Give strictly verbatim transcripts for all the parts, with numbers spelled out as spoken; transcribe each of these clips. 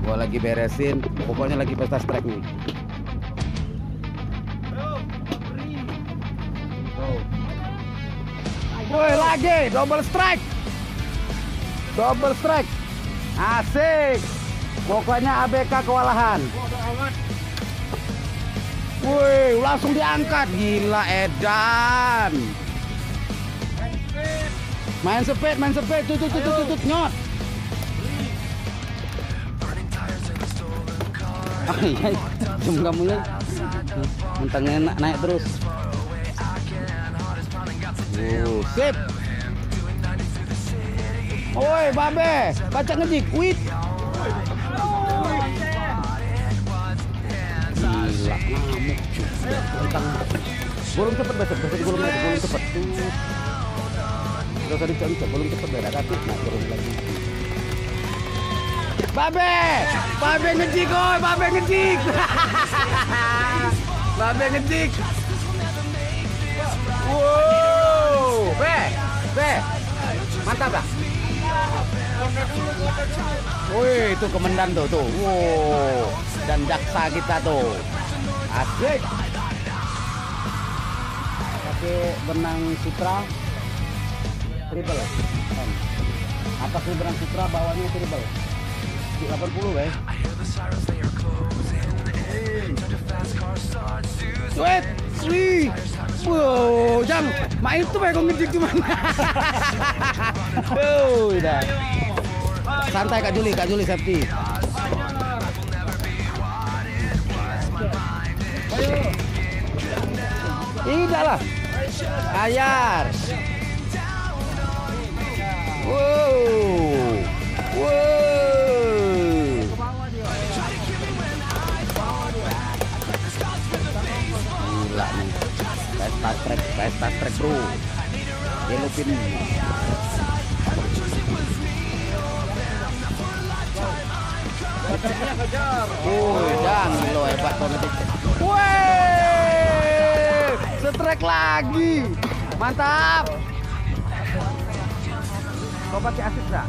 Gua lagi beresin, pokoknya lagi pesta strike nih. Woi, lagi double strike. Double strike. Asik. Pokoknya A B K kewalahan. Woi, langsung diangkat. Gila Edan. Main speed, main speed. Tutut, tutut, tutut, nyot. Ah, iya, jam kamu ya. Mentangnya naik, naik terus. Oh, sip. Oi, babe, baca ngejik, wit. Gila, ngamuk. Tentang gulung cepet, besok besok gulung lagi, gulung cepet. Udah tadi cek, gulung cepet, beda kaki, nah turun lagi. Babe, babe ngejik, oi, babe ngejik. Babe ngejik. Wow, be, be, mantap dah. Wih, itu komandan tuh, tuh, wow, dan jaksa kita tuh, asik. Pakai benang sutra, triple, atasnya benang sutra, bawahnya triple, delapan puluh, eh. Sweet, sweet. Wow, jang, main itu kayak ngejik cuman. Oh, udah. Santai Kak Juli, Kak Juli safety. Tidak lah. Ayar. Wow. Wow. Gila nih. Pesta trek, pesta trek bro. Yellow pin. Woi, dan lo hebat banget. Woi, setrek lagi. Mantap. Kau pakai asis enggak?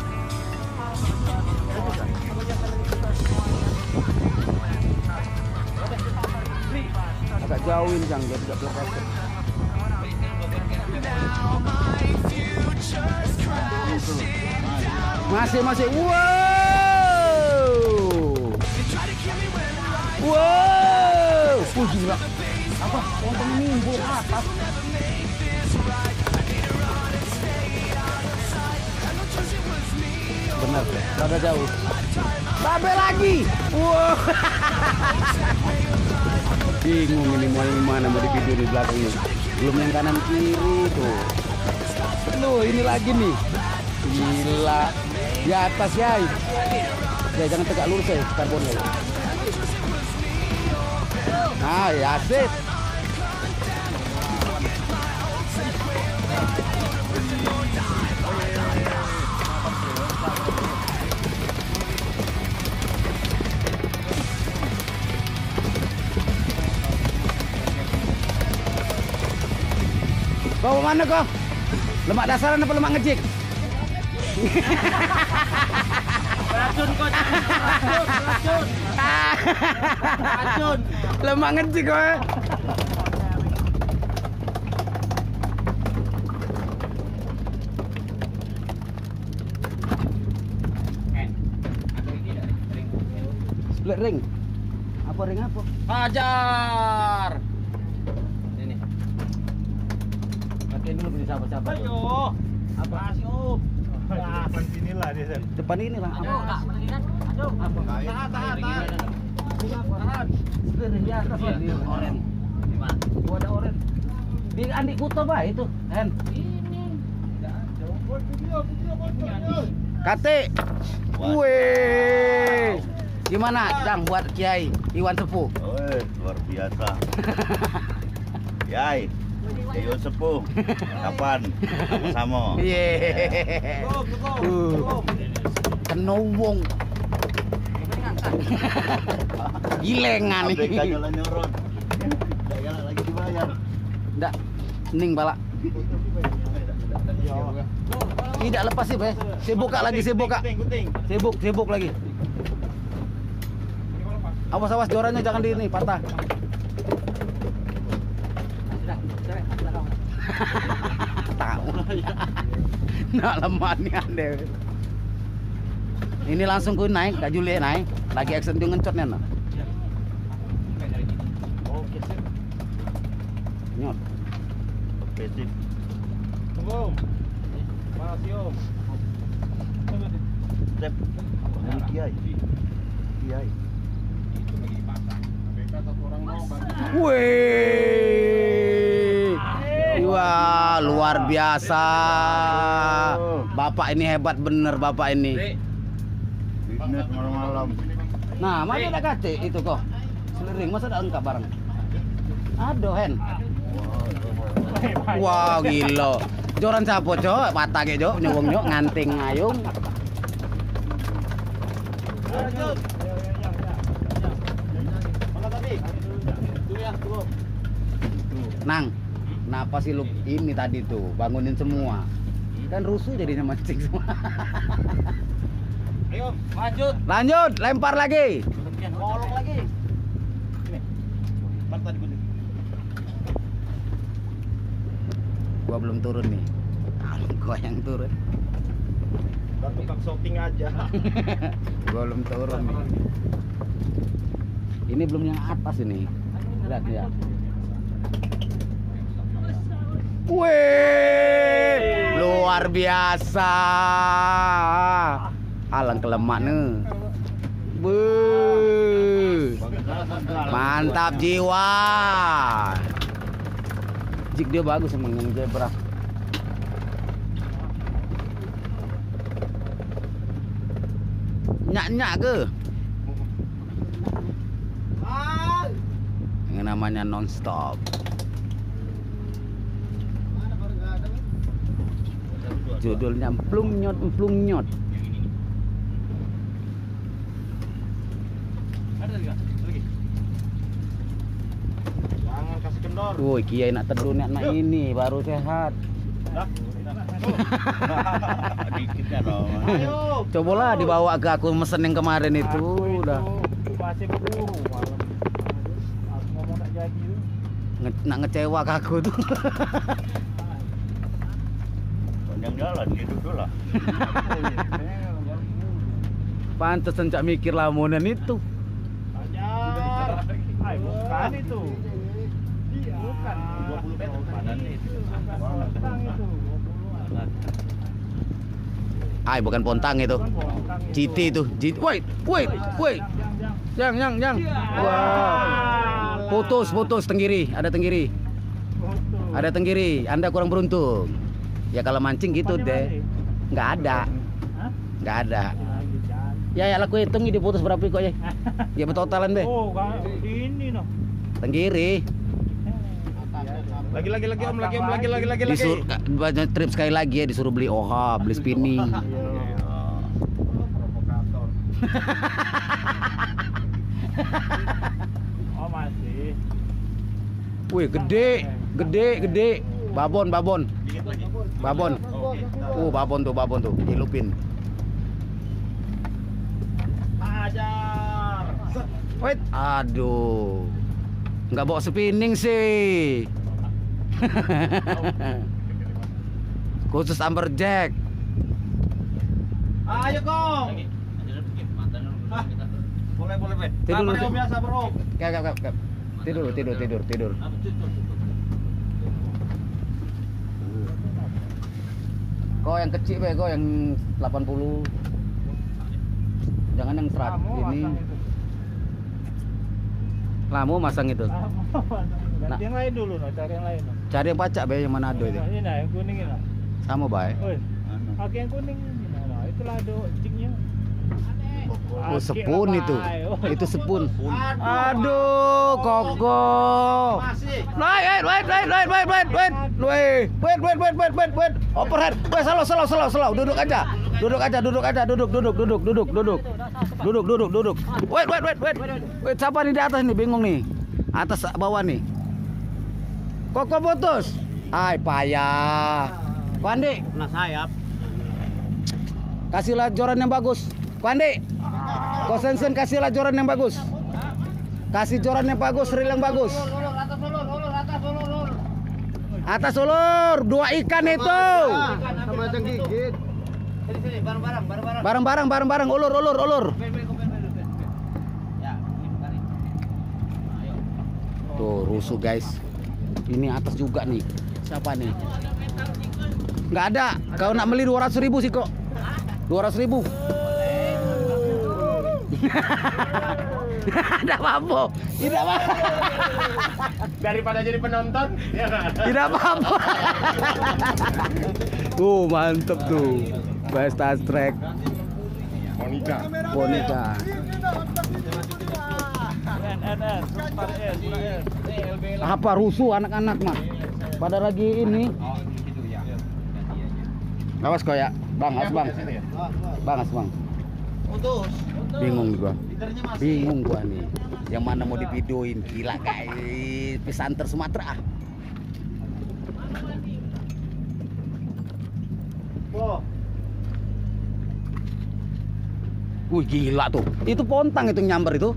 Agak jauhin Jang, biar tidak berlepas. Masih masih. Wow. Wow. Wih gila. Apa? Lontongnya nimbul atas. Benar, rada jauh. Babe lagi. Wow. Bingung ini mau yang mana, mau di video di belakang ini. Belum yang kanan kiri tuh. Loh, ini lagi nih. Gila. Di atas ya. Ya jangan tegak lurus ya karbonnya. Nah, ya asik. Kau mana kau? Lemak dasaran apa lemak ngejik? Racun kau, racun, racun, racun. Lemak ngejik kau. Split ring. Apa ring apa? Hajar. Ini. Pakai dulu beli sahabat-sahabat. Ayo. Apa sih om? Depan sini lah dia. Depan ini lah. Aduh, kak, mendingan. Aduh, Apa? tahan, tahan, tahan. Tahan. Split ring ya, apa? Di oren. Di mana? Gua ada oren. Di Andi Kuto bah itu, Hen. Ini. Kate. Wih. Gimana, Jang, buat Kiai Iwan Sepuh? Oh, luar biasa. Yai, Iwan Sepuh. Kapan? Sama-sama. Yeay. Uh. Kenowong. Gilengan A B K nih. jalan nyorot. Daya lagi dibayar. Nggak, hening balak. Tidak lepas sih, Be. Saya buka lagi, saya buka. Kuting, kuting. Sibuk, sibuk lagi. Awas awas jorannya jangan di ini patah. Sudah, sudah, sudah kawan. Tahu. Nak lemah nih ande. Ini langsung ku naik, Kak Julie naik. Lagi action dia ngencotnya nah. Oke, sip. Nyot. Oke, sip. Om. Makasih Om. Sip. Ini Kiai. Kiai. Wih, wah luar biasa. Bapak ini hebat bener bapak ini. Bisnis malam-malam. Nah, mana ada kate itu kok? Seliring masa ada engkap bareng? Aduh hen. Wah gila. Joran capo cok, patah ke cok, nyowong nyok nganting ngayung. Nang, kenapa sih lu ini tadi tuh bangunin semua? Kan rusuh jadinya mancing semua. Ayo, lanjut. Lanjut, lempar lagi. Kolong lagi. Ini. Pantai gunung. Gua belum turun nih. Gua yang turun. Baru tukang shooting aja. Gua belum turun nih. Ini belum yang atas ini. Lihat ya. Wih, luar biasa. Alang kelemak nih. Wuh. Mantap jiwa. Jik dia bagus emang yang zebra. Nyak-nyak ke? Yang namanya non-stop. Judulnya emplung nyot emplung nyot. Ada lagi? Lagi. Jangan kasih kendor. Woi, Kiai nak teduh nak nak ini baru sehat. Dah. Dikit ya dong. Ayo. Cobalah dibawa ke aku mesen yang kemarin itu udah Masih berburu malam. Aku ngomong nak jadi tu. nge- nak ngecewa ke aku tuh. Panjang jalan gitu dulu lah. Pantes encak mikir lamunan itu. Ajar. Ay, bukan itu. Bukan. dua puluh meter badan itu. Bukan itu. Ay, bukan pontang itu. Citi itu. Citi. Wait, wait, wait. Jang, jang, jang. Wow. Putus, putus tenggiri. Ada tenggiri. Ada tenggiri. Anda kurang beruntung. Ya kalau mancing gitu deh. Nggak ada. Nggak ada. Ya ya laku hitung ini putus berapa kok ya? Ya betotalan deh. Oh, kan ini noh. Tenggiri. Lagi lagi lagi om lagi om lagi lagi lagi lagi. Disuruh banyak trip sekali lagi ya disuruh beli oha, beli spinning. Provokator. Oh masih. Wih gede, gede, gede. Babon, babon, Dikit lagi. babon. Uh babon tuh, babon tuh. Ilupin. Ajar. Wait, aduh. Nggak bawa spinning sih. Khusus amberjack. Ayo kong. Ah, boleh boleh be. Tidur dulu. Kapan yang biasa bro? Kap, kap, kap, kap. Tidur, tidur, tidur, tidur. Kau yang kecil be, kau yang delapan puluh. Jangan yang seratus ini. Lamu masang itu. Ganti yang lain dulu, no. Cari yang lain. No. Cari yang pacak be, yang Manado itu. Ini nah, yang kuning ini. Sama baik. Oi, Anu. pakai yang kuning ini. Nah, itulah ada jignya. Oh sepun itu. Itu sepun. Aduh, Aduh, koko. masih. Wait, wait, wait, wait, wait, wait, wait, wait, wait, wait, wait, wait, wait, wait. Overhead. Wait, slow, slow, slow, slow. Duduk aja. Duduk aja, duduk aja, duduk, duduk, duduk, duduk, duduk. Duduk, duduk, duduk. Wait, wait, wait, wait. Wait, siapa nih di atas nih? Bingung nih. Atas bawah nih. Koko putus. Ay, payah. Pandi, Nah, sayap. kasihlah joran yang bagus. Pandi. Kosensen kasihlah joran yang bagus. Kasih joran yang bagus, reel yang bagus. Ulur, atas ulur, ulur, atas ulur, ulur. Atas ulur, dua ikan itu. Sama yang gigit. Sini sini, bareng-bareng, bareng-bareng. Bareng-bareng, bareng-bareng, ulur, ulur, ulur. Ben, ben, ben, ben, ben, ben. Ya, ini tarik. Ayo. Tuh, rusuh guys. Ini atas juga nih. Siapa nih? Nggak ada. Kau nak beli dua ratus ribu sih kok. dua ratus ribu. Tidak apa-apa. Tidak apa-apa. Daripada jadi penonton, ya nggak ada. Tidak apa-apa. Tuh, mantep tuh. Besta Trek. Monica. Boneka. Apa rusuh anak-anak mah? Pada lagi ini. Awas kau ya, bang, awas bang, bang, awas bang. Putus. Bingung gua, Liternya masih. bingung gua nih. Yang mana mau divideoin? Gila guys, pesanter Sumatera. Wah. Wih gila tuh, itu pontang itu nyamber itu.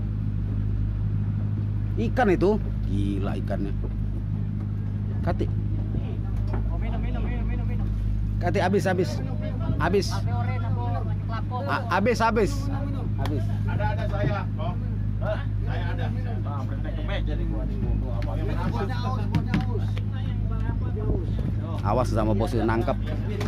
Ikan itu, gila ikannya. Kati, Oh, minum, minum, minum, minum, minum. kati habis habis, habis, Kafe oren apa banyak kelapa. A- habis habis, habis. Ada ada saya. Oh. Hah? Saya ada. Bang, berhenti ke meja jadi gua nih. Buahnya aus, buahnya aus. Awas sama bosnya nangkep.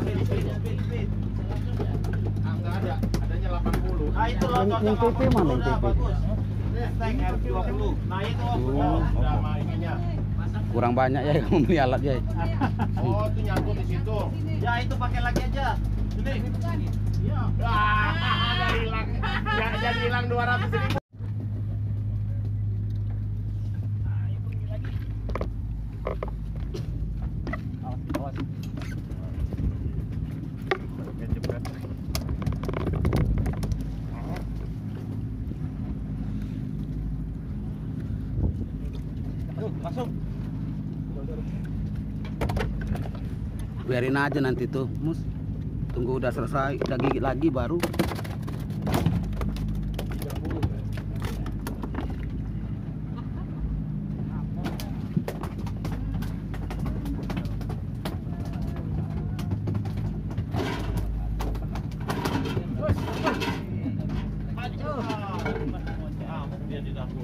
Enggak ada. Adanya delapan puluh. Ah, itu loh, Yang- yang cocok T P mana yang T P? bagus. Tank R dua puluh. Nah, itu Oh, udah sama ininya. Kurang banyak ya kamu beli alat ya. Oh, itu nyangkut di situ. Ya, itu pakai lagi aja. Ini. Iya. Ah, ada hilang. Ya, jadi hilang dua ratus ribu. Masuk. Biarin aja nanti tuh, Mus. Tunggu udah selesai, udah gigit lagi baru. Dia di dapur.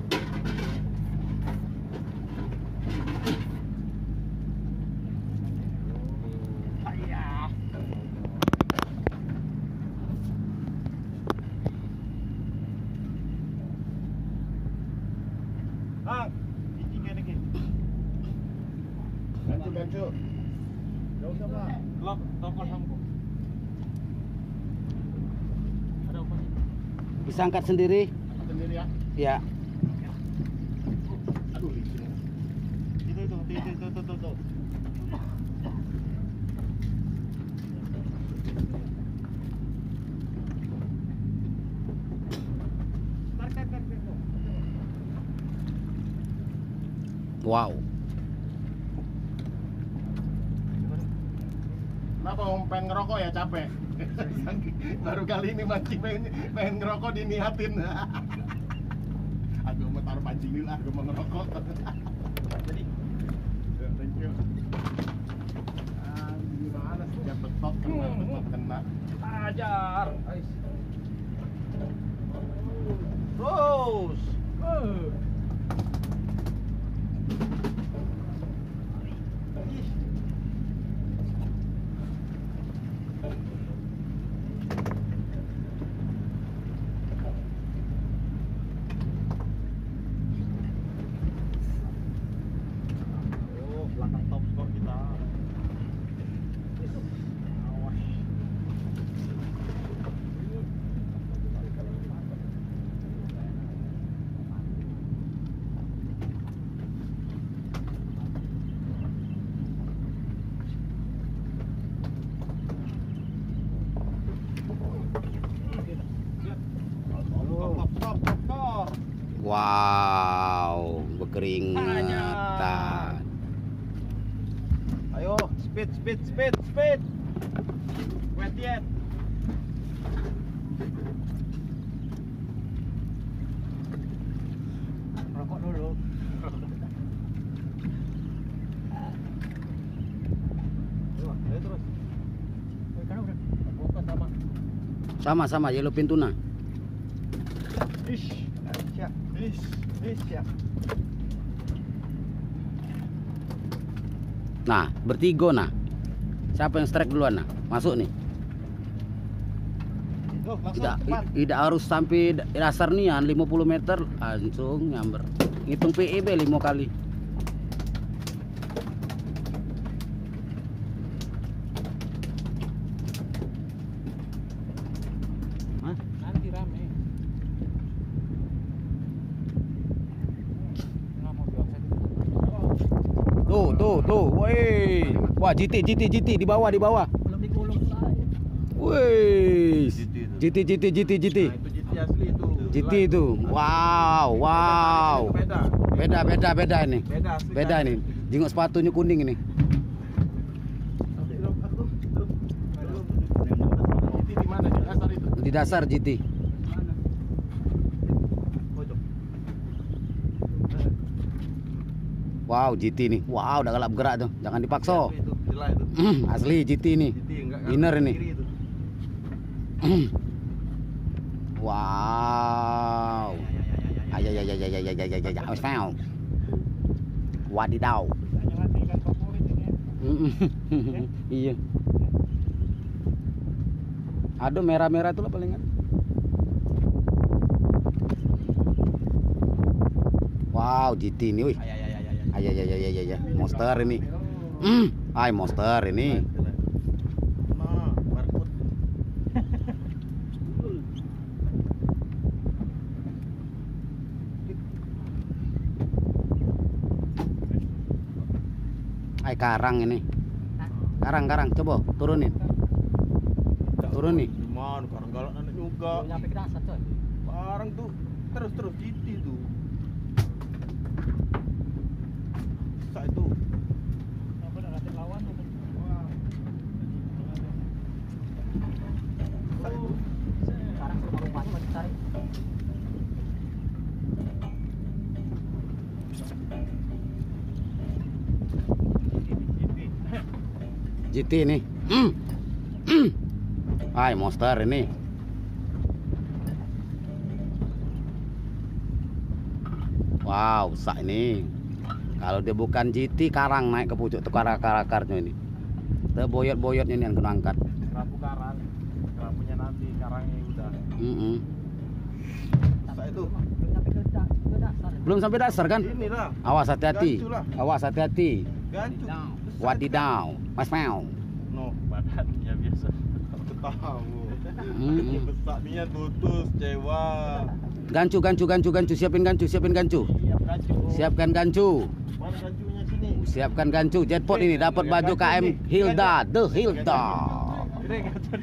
Bang, ini gini gini. Gancu gancu. Gak usah bang. Lock tokol sampo. Ada apa sih? Bisa angkat sendiri? Sendiri ya. Ya. Aduh licin. Itu itu itu itu itu itu. Tarik tarik tarik. Wow. Kenapa mau pengen ngerokok ya capek? Baru kali ini mancing pengen, pengen ngerokok diniatin. Aduh mau taruh pancing dulu lah, gue mau ngerokok. Jadi, thank you. Ah, gimana sih? Ya betot kena, betot kena. Ajar. Terus. Oh, belakang top skor kita. Stop, stop, stop, stop. Wow, berkeringatan. Ayo, speed, speed, speed, speed. Wet yet. Rokok dulu. Ayo terus. Kan udah. Bukan sama. Sama-sama yellowfin tuna. Ish, siap. Ish, ish siap. Nah, bertiga nah. Siapa yang strike duluan nah? Masuk nih. Loh, langsung Tidak, cepat. tidak harus sampai dasar nian lima puluh meter langsung nyamber. Hitung P E B lima kali. Hah? Nanti rame. Nggak mau bilang saya. Tuh, tuh, tuh. Woi. Wah, G T, G T, G T di bawah, di bawah. Belum digulung saya. Woi. G T itu. G T, G T, G T, G T. Nah, itu G T asli itu. G T itu. Wow, wow. Beda. Beda, beda, beda ini. Beda asli. Beda ini. Jenggot sepatunya kuning ini. G T di mana? Di dasar itu. Di dasar G T. Pojok. Wow, G T nih. Wow, udah gelap gerak tuh. Jangan dipaksa. Itu, jelas itu. Hmm, asli G T nih. G T enggak kan? Winner ini. Kiri itu. Wow. Ayo, ayo, ayo, ayo, ayo, ayo, ayo, ayo, ayo, ayo. Wadidaw. Jangan ikan favorit ini. Iya. Aduh, merah-merah itu lah palingan. Wow, G T ini, wih. Ayo, ayo, ayo, ayo, ayo, monster ini. Hmm, ay monster ini. Nah, barcode. Ay karang ini. Karang, karang, coba turunin. Turun nih. Cuman karang galak anak juga. Belum nyampe ke dasar coy. Barang tuh terus terus G T tuh. Bisa itu. Apa udah latih lawan? Bisa itu. Sekarang ke rumah-rumahnya masih tarik. G T ini. Hmm. Hmm. Ay monster ini. Wow, sak ini. Kalau dia bukan G T, karang naik ke pucuk tuh akar-akarnya ini. Tuh boyot-boyotnya ini yang kena angkat. Kerapu karang. Kerapunya nanti karangnya udah. Mm -mm. Bisa itu. Belum nyampe ke da- ke dasar. Belum sampai dasar kan? Ini lah. Awas hati-hati. Gancu lah. Awas hati-hati. Gancu. Wadidaw. Mas mau. No, badannya biasa. Aku tahu. Mm-mm. Besarnya tutus, cewa. Gancu, gancu, gancu, gancu. Siapin gancu, siapin gancu. Siap gancu. Siapkan gancu. Mana gancunya sini? Siapkan gancu. Jetpot ini dapat baju K M Hilda, The Hilda. Gede gancu.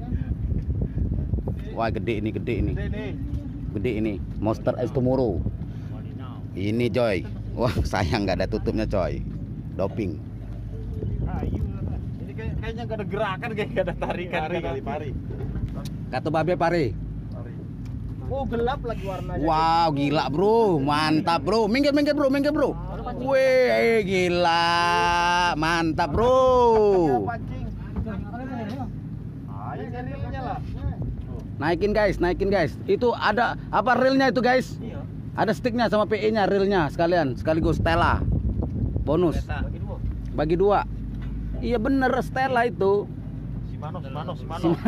Wah, gede ini, gede ini. Gede nih. Gede ini. Monster Ice Tomorrow. Ini coy. Wah, sayang nggak ada tutupnya coy. Doping. Ayu. Ini kayak, kayaknya gak ada gerakan, kayak gak ada tarikan. Pari kali pari. Kata babe pare. Pari. Oh, gelap lagi warnanya. Wow, gila bro. Mantap bro. Minggir, minggir bro, minggir bro. Wih, gila. Mantap bro. Pancing. Ayo reelnya lah. Naikin guys, naikin guys. Itu ada apa reelnya itu guys? Iya. Ada sticknya sama P E-nya, reelnya sekalian, sekaligus Stella. Bonus. Bagi dua. Bagi dua. Iya bener Stella itu. Si Mano, si Mano, si Mano. Si-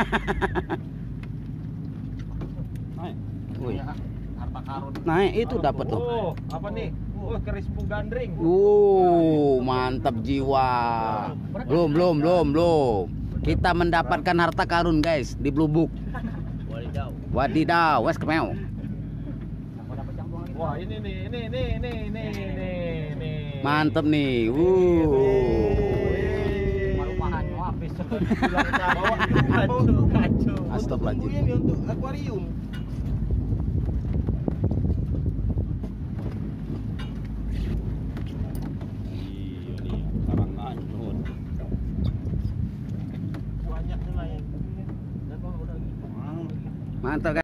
Naik. Wih. Harta karun. Naik itu dapat tuh. Oh, apa nih? Oh, keris gandring. Uh, mantap jiwa. Belum, belum, belum, belum. Kita mendapatkan harta karun guys di Blue Book. Wadidaw. Wadidaw, wes kemau. Mau dapat yang buang Wah, ini nih, ini ini ini ini ini ini. Mantap nih. Uh. Rumah-rumahan mau habis. Bawa kacu, kacu. Astagfirullahaladzim. Ini untuk akuarium. Iya nih, karang anyut. Banyak nelayan. Dan udah gitu. Mantap guys.